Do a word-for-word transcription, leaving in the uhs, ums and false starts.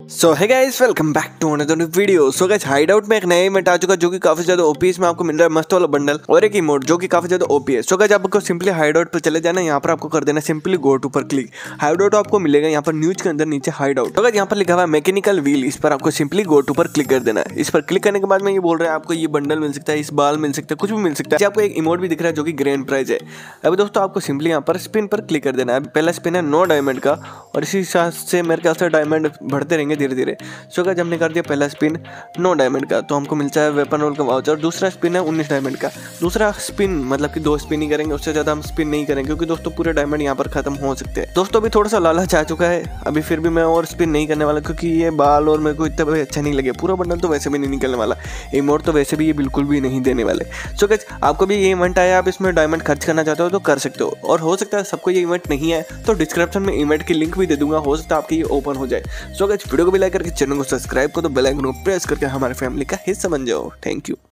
सो है guys, welcome back to another video. So guys, hideout में एक नया इवेंट आ चुका है जो कि काफी ज्यादा ओपीएस में आपको मिल रहा है मस्त वाला बंडल और एक इमोट जो कि काफी ज्यादा ओपीएस। सो गाइस, आपको सिंपली हाइड आउट पर चले जाना, यहाँ पर आपको कर देना सिंपली गो टू पर क्लिक। हाइड आउट आपको मिलेगा यहाँ पर न्यूज के अंदर नीचे हाइड आउट। तो गाइस, यहाँ पर लिखा हुआ है मैकेनिकल व्हील, इस पर आपको सिंपली गो टू पर क्लिक कर देना है। इस पर क्लिक करने के बाद में ये बोल रहा है आपको ये बंडल मिल सकता है, इस बाल मिल सकता है, कुछ भी मिल सकता है। आपको एक इमोट भी दिख रहा है जो कि ग्रैंड प्राइज है। अभी दोस्तों आपको सिंपली यहाँ पर स्पिन पर क्लिक कर देना है। पहला स्पिन है नौ डायमंड का और इसी हिसाब से मेरे ख्याल से डायमंड बढ़ते रहेंगे धीरे धीरे। सो गाइस, हमने कर दिया पहला स्पिन नौ डायमंड का, तो हमको मिलता है वेपन रोल का वाउचर। दूसरा स्पिन है उन्नीस डायमंड का। दूसरा स्पिन मतलब कि दो स्पिन ही करेंगे, उससे ज़्यादा हम स्पिन नहीं करेंगे क्योंकि दोस्तों पूरे डायमंड यहाँ पर खत्म हो सकते हैं। दोस्तों अभी थोड़ा सा लालच आ चुका है, अभी फिर भी मैं और स्पिन नहीं करने वाला क्योंकि ये बाल और मेरे को इतना भी अच्छा नहीं लगे। पूरा बंडल तो वैसे भी नहीं निकलने वाला, इमोट तो वैसे भी ये बिल्कुल भी नहीं देने वाले। सो गाइस, आपको भी ये इवेंट आया, आप इसमें डायमंड खर्च करना चाहते हो तो कर सकते हो। और हो सकता है सबको ये इवेंट नहीं है तो डिस्क्रिप्शन में इवेंट की लिंक भी दे दूंगा, हो सकता है आपकी ये ओपन हो जाए। सो गाइस, वीडियो को भी लाइक करके चैनल को सब्सक्राइब करो, बेल आइकन को प्रेस करके हमारे फैमिली का हिस्सा बन जाओ। Thank you.